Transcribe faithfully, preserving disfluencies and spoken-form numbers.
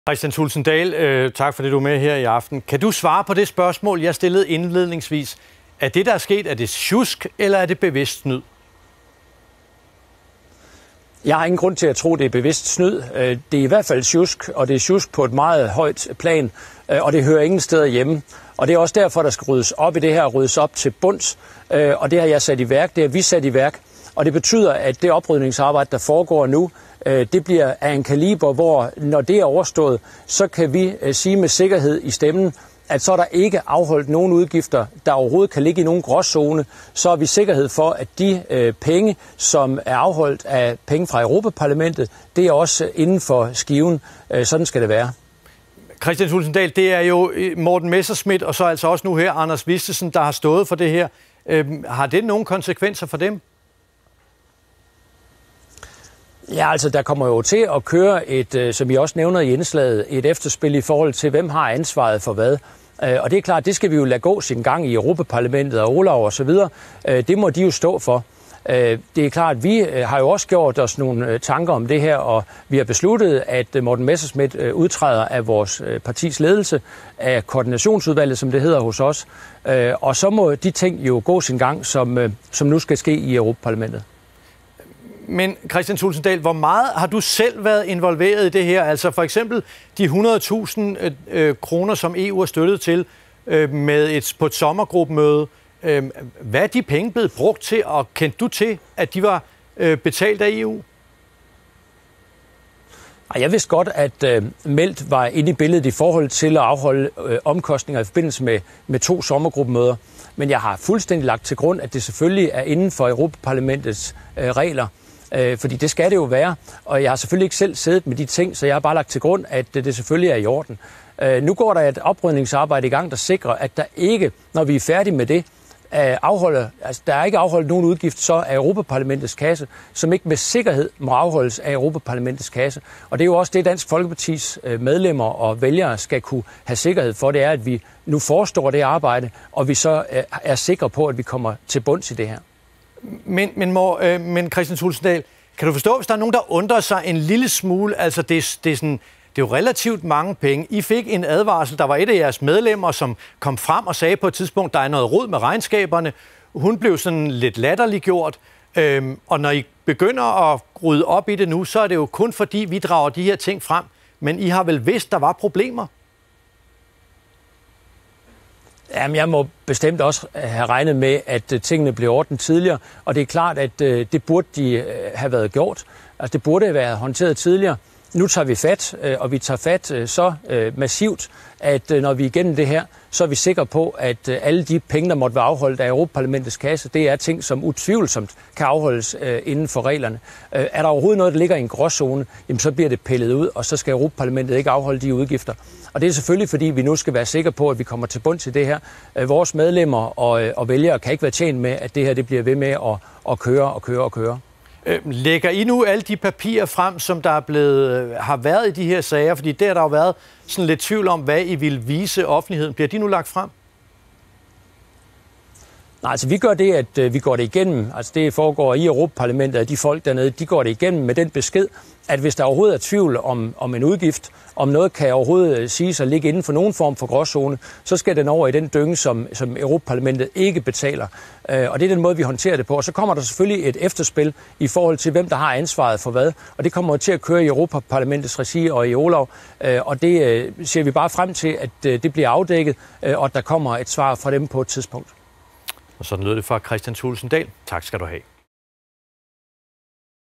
Kristian Thulesen Dahl, øh, tak for det, du er med her i aften. Kan du svare på det spørgsmål, jeg stillede indledningsvis? Er det, der er sket, er det sjusk, eller er det bevidst snyd? Jeg har ingen grund til at tro, det er bevidst snyd. Det er i hvert fald sjusk, og det er sjusk på et meget højt plan, og det hører ingen steder hjemme. Og det er også derfor, der skal ryddes op i det her, ryddes op til bunds, og det har jeg sat i værk, det har vi sat i værk. Og det betyder, at det oprydningsarbejde, der foregår nu, det bliver af en kaliber, hvor når det er overstået, så kan vi sige med sikkerhed i stemmen, at så er der ikke afholdt nogen udgifter, der overhovedet kan ligge i nogen gråzone, så er vi sikkerhed for, at de øh, penge, som er afholdt af penge fra Europaparlamentet, det er også inden for skiven. Øh, sådan skal det være. Kristian Thulesen Dahl, det er jo Morten Messerschmidt og så altså også nu her Anders Vistisen, der har stået for det her. Øh, har det nogen konsekvenser for dem? Ja, altså der kommer jo til at køre et, som I også nævner i indslaget, et efterspil i forhold til, hvem har ansvaret for hvad. Og det er klart, det skal vi jo lade gå sin gang i Europaparlamentet og Olav og så videre. Det må de jo stå for. Det er klart, vi har jo også gjort os nogle tanker om det her, og vi har besluttet, at Morten Messerschmidt udtræder af vores partis ledelse, af koordinationsudvalget, som det hedder hos os. Og så må de ting jo gå sin gang, som, som nu skal ske i Europaparlamentet. Men Kristian Thulesen Dahl, hvor meget har du selv været involveret i det her? Altså for eksempel de hundrede tusind øh, kroner, som E U har støttet til øh, med et, på et sommergruppemøde. Øh, hvad er de penge blevet brugt til, og kendte du til, at de var øh, betalt af E U? Jeg vidste godt, at øh, Meldt var inde i billedet i forhold til at afholde øh, omkostninger i forbindelse med, med to sommergruppemøder. Men jeg har fuldstændig lagt til grund, at det selvfølgelig er inden for Europaparlamentets øh, regler. Øh, fordi det skal det jo være, og jeg har selvfølgelig ikke selv siddet med de ting, så jeg har bare lagt til grund, at det selvfølgelig er i orden. Øh, nu går der et oprydningsarbejde i gang, der sikrer, at der ikke, når vi er færdige med det, øh, afholder, altså der er ikke afholdt nogen udgift så af Europaparlamentets kasse, som ikke med sikkerhed må afholdes af Europaparlamentets kasse. Og det er jo også det, Dansk Folkepartis medlemmer og vælgere skal kunne have sikkerhed for, det er, at vi nu forestår det arbejde, og vi så øh, er sikre på, at vi kommer til bunds i det her. Men, men, må, øh, men Kristian Thulesen Dahl, kan du forstå, hvis der er nogen, der undrer sig en lille smule? Altså, det, det, er sådan, det er jo relativt mange penge. I fik en advarsel. Der var et af jeres medlemmer, som kom frem og sagde på et tidspunkt, der er noget rod med regnskaberne. Hun blev sådan lidt latterliggjort. Øhm, og når I begynder at rydde op i det nu, så er det jo kun fordi, vi drager de her ting frem. Men I har vel vidst, der var problemer? Jamen, jeg må bestemt også have regnet med, at tingene blev ordnet tidligere, og det er klart, at det burde de have været gjort. Altså, det burde have været håndteret tidligere. Nu tager vi fat, og vi tager fat så massivt, at når vi er igennem det her, så er vi sikre på, at alle de penge, der måtte være afholdt af Europaparlamentets kasse, det er ting, som utvivlsomt kan afholdes inden for reglerne. Er der overhovedet noget, der ligger i en gråzone, jamen så bliver det pillet ud, og så skal Europaparlamentet ikke afholde de udgifter. Og det er selvfølgelig, fordi vi nu skal være sikre på, at vi kommer til bund til det her. Vores medlemmer og, og vælgere kan ikke være tjent med, at det her det bliver ved med at, at køre og køre og køre. Lægger I nu alle de papirer frem, som der er blevet, har været i de her sager? Fordi der har der jo været sådan lidt tvivl om, hvad I vil vise offentligheden. Bliver de nu lagt frem? Nej, altså vi gør det, at vi går det igennem. Altså det foregår i Europaparlamentet, at de folk dernede, de går det igennem med den besked, at hvis der overhovedet er tvivl om, om en udgift, om noget kan overhovedet siges at ligge inden for nogen form for gråzone, så skal den over i den dynge, som, som Europaparlamentet ikke betaler. Og det er den måde, vi håndterer det på. Og så kommer der selvfølgelig et efterspil i forhold til, hvem der har ansvaret for hvad. Og det kommer til at køre i Europaparlamentets regi og i Olav. Og det ser vi bare frem til, at det bliver afdækket, og at der kommer et svar fra dem på et tidspunkt. Og sådan lød det fra Kristian Thulesen Dahl. Tak skal du have.